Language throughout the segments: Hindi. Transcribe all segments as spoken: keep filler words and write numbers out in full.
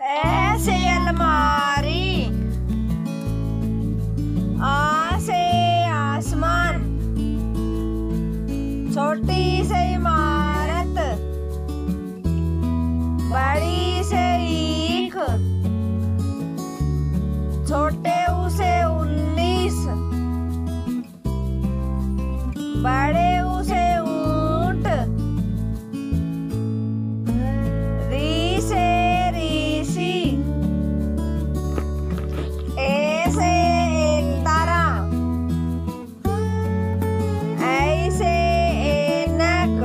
ऐसे अलमारी, आ से आसमान, छोटी से इमारत, बड़ी से ईख, छोटे उसे उन्नीस, बड़े उसे ऊंट, री से ऋषि, ए से एकतारा, ऐ से ऐनक,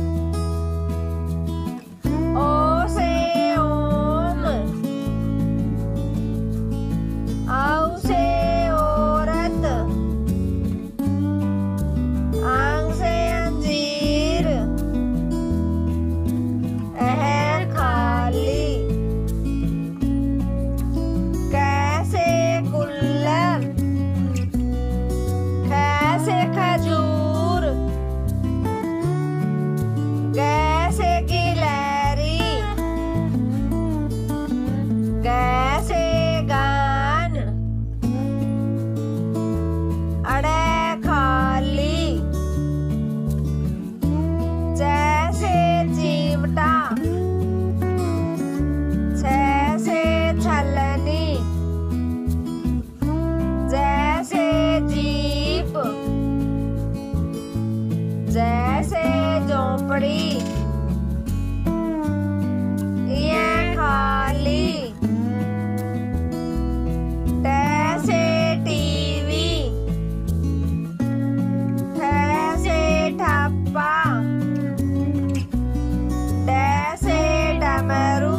ओ से ओम, औ से औरत, आंग से अंजीर, अह खाली, कैसे कुल्लर, कैसे खजूर, कैसे गिलहरी, कैसे गान, अड़े खाली, जैसे चिमटा, जैसे छलनी, जैसे जीप, जैसे झोंपड़ी, ये खाली, तैसे टीवी, थैसे ठप्पा, तैसे डमरू,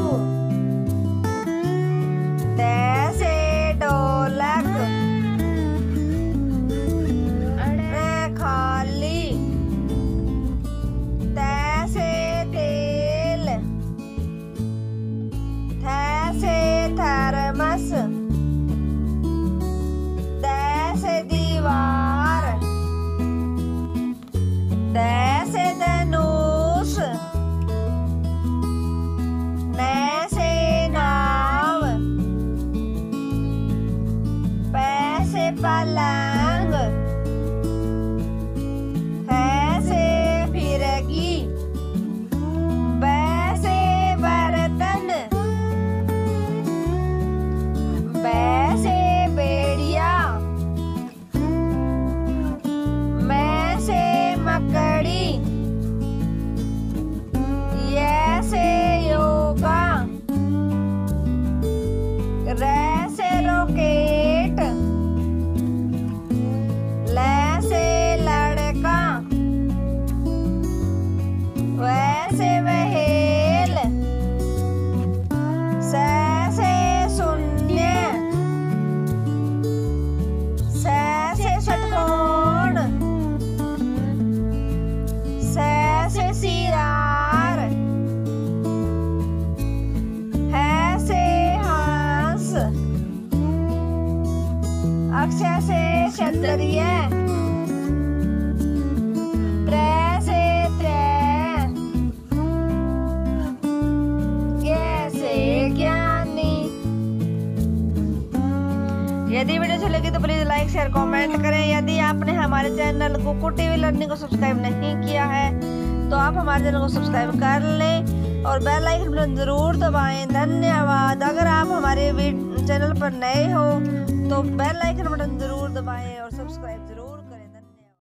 तैसे ढोलक, अड़े खाली, तैसे तेल, थैसे थर्मस, तैसे दीवार, तैसे धनुष, नैसे नाव, पैसे पलंग, ऐसे फिरगी, वैसे बर्तन, वैसे बेड़िया, मैं से मकड़ी, ऐसे योगा, रैसे रॉकेट, लैसे लड़का, वैसे वहेल, सैसे शून्य, सैसे षटकोण, सैसे सिरार, ऐसे हांस, अक्षय से क्षत्रिय, त्रै से त्रै, कैसे ज्ञानी। यदि वीडियो अच्छी लगी तो प्लीज लाइक शेयर कमेंट करें। यदि आपने हमारे चैनल कुकू टीवी लर्निंग को सब्सक्राइब नहीं किया है तो आप हमारे चैनल को सब्सक्राइब कर लें और बेल आइकन बटन जरूर दबाएं। धन्यवाद। अगर आप हमारे चैनल पर नए हो तो बेल आइकन बटन जरूर दबाएं और सब्सक्राइब जरूर